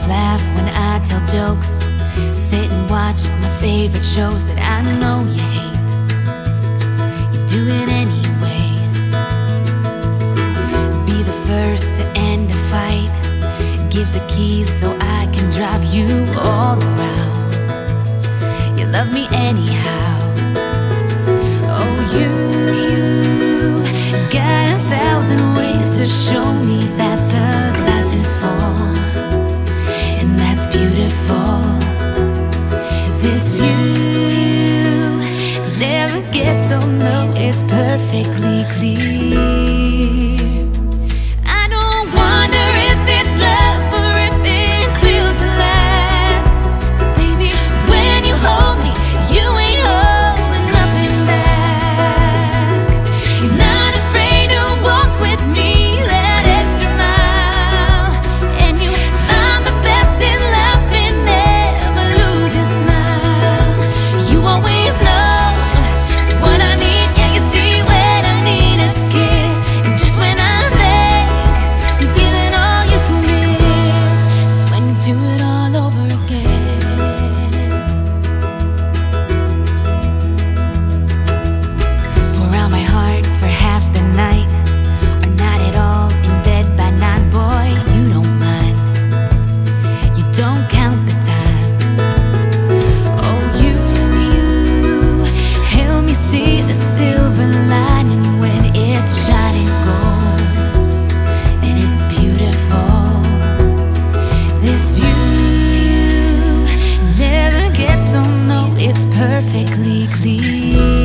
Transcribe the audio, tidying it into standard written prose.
laugh when I tell jokes. Sit and watch my favorite shows that I know you hate. You do it anyway. Be the first to end a fight. Give the keys so I can drive you all around. You love me anyhow. Oh, you got 1,000 ways to show me that the glass is full, and that's beautiful. This view never gets old, no, it's perfectly clear. I don't wonder if it's love or if it's built to last. 'Cause baby, when you hold me, you ain't holding nothing back. You're not afraid to walk with me that extra mile, and you find the best in life and never lose your smile. You always know what I need, yeah, you see when I need a kiss, and just when I think you've given all you can give, that's when you do it all over again. Pour out my heart for half the night, or not at all, in bed by 9, boy, you don't mind. You don't count the time. Oh, you help me see the silver lining when it's shining gold, and it's beautiful. This view never gets old, no, it's perfectly clear.